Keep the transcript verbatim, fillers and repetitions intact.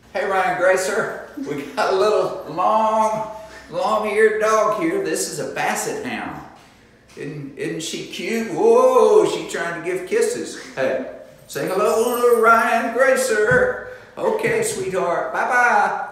Hey Ryan Gracer, we got a little long, long-eared dog here. This is a Basset hound. Isn't, isn't she cute? Whoa, she's trying to give kisses. Hey, say hello to Ryan Gracer. Okay, sweetheart, bye-bye.